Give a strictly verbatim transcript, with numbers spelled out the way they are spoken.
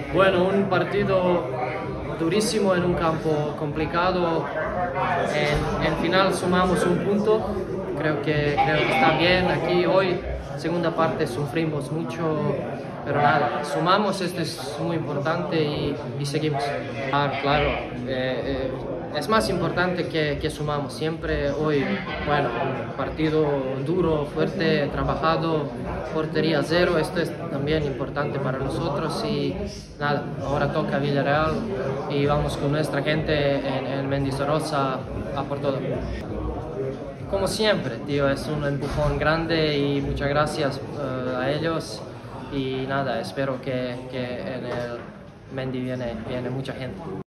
Bueno, un partido durísimo en un campo complicado. En, en final sumamos un punto. Creo que, creo que está bien aquí hoy. Segunda parte sufrimos mucho, pero nada, sumamos, esto es muy importante y, y seguimos. Ah, claro, eh, eh, es más importante que, que sumamos siempre. Hoy, bueno, un partido duro, fuerte, trabajado, portería cero, esto es también importante para nosotros y nada, ahora toca Villarreal y vamos con nuestra gente en, en Mendizorroza a por todo. Como siempre, tío, es un empujón grande y muchas gracias uh, a ellos y nada, espero que, que en el Mendy viene, viene mucha gente.